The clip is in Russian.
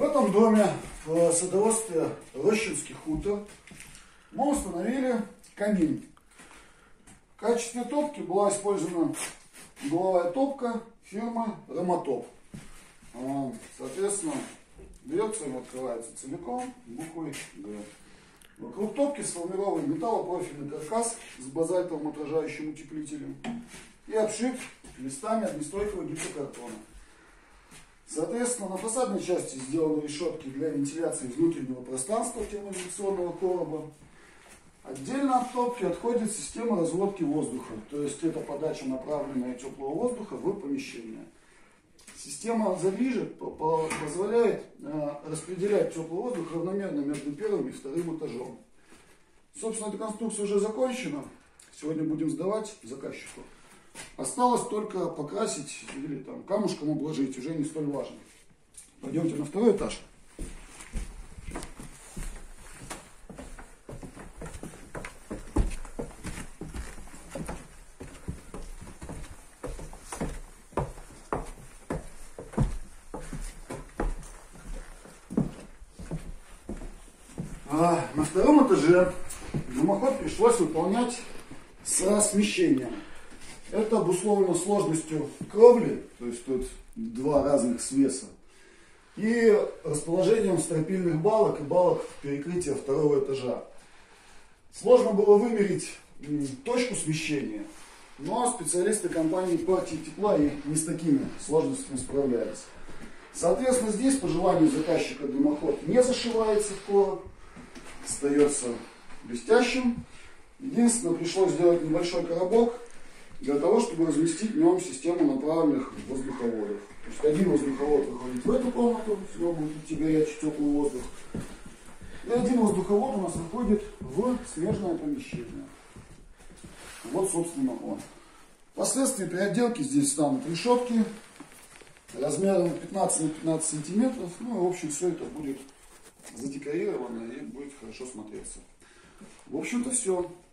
В этом доме, в садоводстве Рощинский хутор, мы установили камин. В качестве топки была использована угловая топка фирмы Ромотоп. Соответственно, дверца открывается целиком буквой Г. Вокруг топки сформирован металлопрофильный каркас с базальтовым отражающим утеплителем и обшит листами огнестойкого гипсокартона. Соответственно, на фасадной части сделаны решетки для вентиляции внутреннего пространства термоизоляционного короба. Отдельно от топки отходит система разводки воздуха, то есть это подача направленного теплого воздуха в помещение. Система задвижек позволяет распределять теплый воздух равномерно между первым и вторым этажом. Собственно, эта конструкция уже закончена. Сегодня будем сдавать заказчику. Осталось только покрасить или там камушком обложить, уже не столь важно. Пойдемте на второй этаж. На втором этаже дымоход пришлось выполнять с смещением. Это обусловлено сложностью кровли, то есть тут два разных свеса, и расположением стропильных балок и балок перекрытия второго этажа. Сложно было вымерить точку смещения, но специалисты компании партии тепла и не с такими сложностями справлялись. Соответственно, здесь по желанию заказчика дымоход не зашивается в короб, остается блестящим. Единственное, пришлось сделать небольшой коробок для того, чтобы разместить в нем систему направленных воздуховодов. То есть один воздуховод выходит в эту комнату, сюда будет идти горячий теплый воздух. И один воздуховод у нас выходит в смежное помещение. Вот, собственно, он. Впоследствии при отделке здесь станут решетки размером 15 на 15 сантиметров. Ну и в общем все это будет задекорировано и будет хорошо смотреться. В общем-то все.